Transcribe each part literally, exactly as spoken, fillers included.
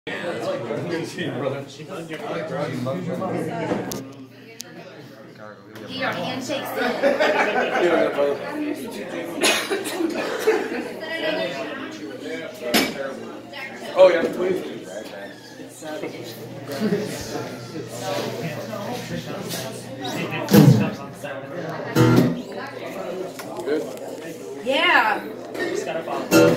Your handshakes. Oh yeah, please. Good. Yeah. Just gotta follow.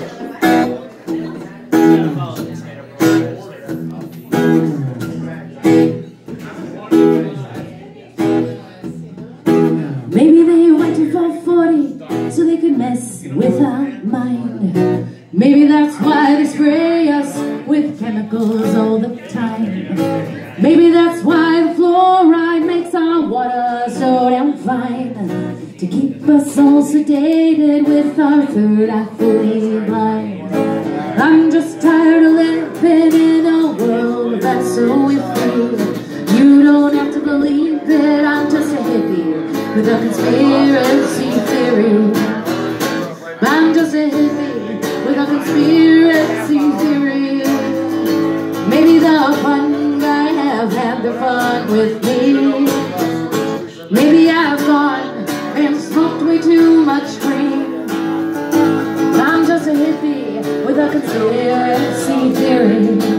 Maybe they went to four forty so they could mess with our mind. Maybe that's why they spray us with chemicals all the time. Maybe that's why the fluoride makes our water so damn fine, to keep us all sedated with our third eye fully blind. I'm just tired of living in a world that's so iffy. You don't have to believe it, I'm just a hippie with a conspiracy theory. I'm just a hippie with a conspiracy theory. Maybe the fun guy have had their fun with me. Maybe I've gone and smoked way too much green. I'm just a hippie with a conspiracy theory.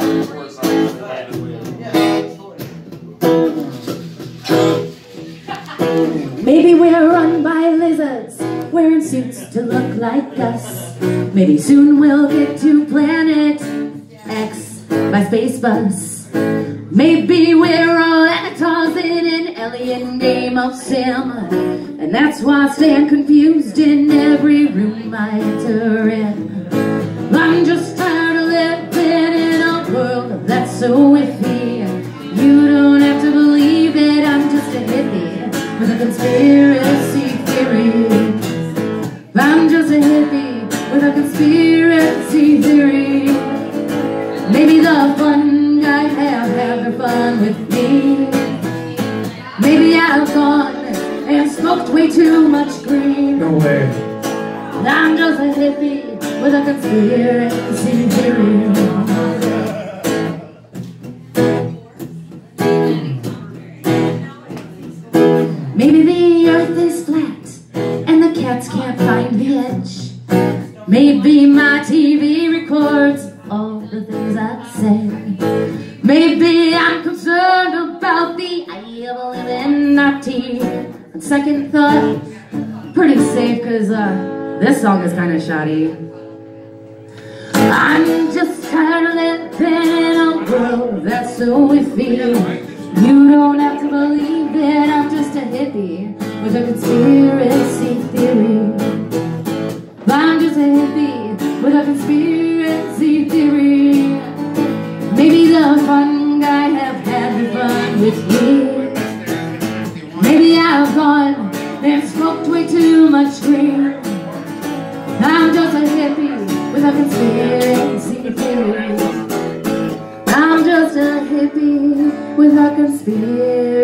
Maybe we're run by lizards wearing suits to look like us. Maybe soon we'll get to planet X by space bus. Maybe we're all avatars in an alien game of sim, and that's why I stand confused in every room I enter in. I'm just tired of living in a world that's so iffy. You don't have to believe it, I'm just a hippie with a conspiracy theory. I'm just a hippie with a conspiracy theory. Maybe the fun guy have had their fun with me. Maybe I've gone and smoked way too much green. No way. I'm just a hippie with a conspiracy theory. Maybe the earth is flat and the cats can't find the edge. Maybe my T V records all the things I say. Maybe I'm concerned about the Illuminati. On second thought, pretty safe, cause uh, this song is kinda shoddy. I'm just tired of living in a world that's so iffy. You don't have to believe it, I'm just a hippie with a conspiracy theory. I'm just a hippie with a conspiracy theory. Maybe the fun guy have had their fun with me. Maybe I've gone and smoked way too much green. I'm just a hippie with a conspiracy theory. I'm just a hippie with a conspiracy